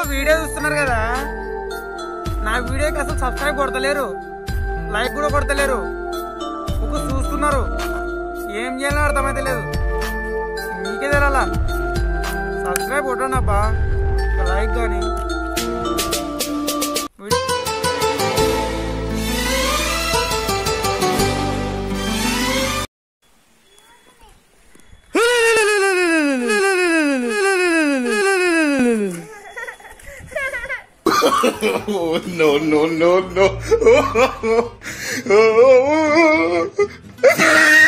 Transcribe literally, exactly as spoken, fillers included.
Video చూస్తున్నారు కదా, నా వీడియోకి అసలు సబ్స్క్రైబ్ కొడతలేరు, లైక్ కూడా కొడతలేరు, ఒక చూస్తున్నారు. ఏం చేయాలో అర్థమైతే లేదు. మీకే తెరాలా, సబ్స్క్రైబ్ కొట్టండి అబ్బా, లైక్ కానీ. Oh, no, no, no, no.